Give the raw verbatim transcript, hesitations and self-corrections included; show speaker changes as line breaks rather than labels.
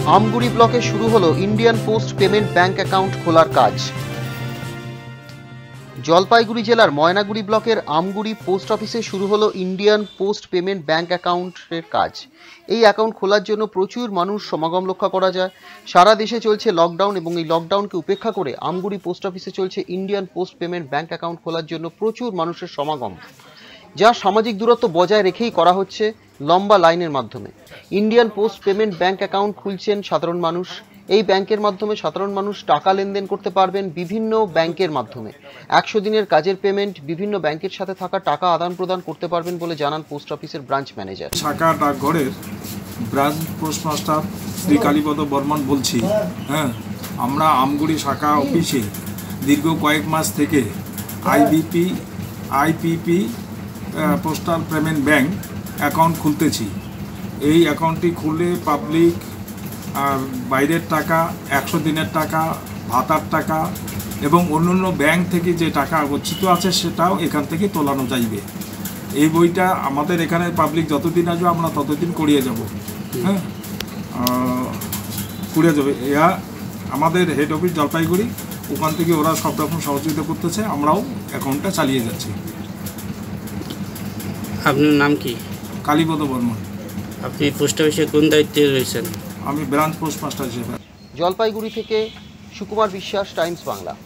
আমগুড়ি ব্লকে শুরু হলো Indian post payment bank account খোলার কাজ। জলপাইগুড়ি জেলার ময়নাগুড়ি ব্লকের আমগুড়ি পোস্ট অফিসে শুরু হলো ইন্ডিয়ান পোস্ট পেমেন্ট ব্যাংক অ্যাকাউন্টের কাজ। এই অ্যাকাউন্ট খোলার জন্য প্রচুর মানুষ সমাগম লক্ষ্য করা যায়। সারা দেশে চলছে লকডাউন এবং এই লকডাউনকে উপেক্ষা করে আমগুড়ি পোস্ট অফিসে চলছে Indian post payment bank account খোলার জন্য প্রচুর মানুষের সমাগম, যা সামাজিক দূরত্ব বজায় রেখেই করা হচ্ছে লম্বা লাইনের মাধ্যমে। Indian post payment bank account খুলছেন সাধারণ মানুষ। এই ব্যাংকের মাধ্যমে সাধারণ মানুষ টাকা লেনদেন করতে পারবেন বিভিন্ন ব্যাংকের মাধ্যমে। একশো দিনের কাজের পেমেন্ট, বিভিন্ন ব্যাংকের সাথে থাকা টাকা আদান প্রদান করতে পারবেন বলে জানান পোস্ট অফিসের ব্রাঞ্চ ম্যানেজার।
শাখা ডাকঘরের ব্রাঞ্চ পোস্টমাস্টার শ্রী কালীপদ বর্মন বলছি। হ্যাঁ, আমরা আমগুড়ি শাখা অফিসে দীর্ঘ কয়েক মাস থেকে IBP IPP postal payment bank account খুলতেছি। এই অ্যাকাউন্টটি খুললে পাবলিক আর বাইরের টাকা, একশো দিনের টাকা, ভাতার টাকা এবং অন্যান্য ব্যাংক থেকে যে টাকা গচ্ছিত আছে সেটাও এখান থেকে তোলানো যাইবে। এই বইটা আমাদের এখানে পাবলিক যতদিন আসবে আমরা ততদিন করিয়ে যাব। হ্যাঁ, করিয়ে যাবে। এরা আমাদের হেড অফিস জলপাইগুড়ি, ওখান থেকে ওরা সব রকম সহযোগিতা করতেছে, আমরাও অ্যাকাউন্টটা চালিয়ে যাচ্ছি।
আপনার নাম কি?
কালীপদ বর্মন।
আপনি পোস্ট অফিসে কোন দায়িত্বে রয়েছেন?
আমি ব্রাঞ্চ পোস্টমাস্টার হিসেবে।
জলপাইগুড়ি থেকে সুকুমার বিশ্বাস, টাইমস বাংলা।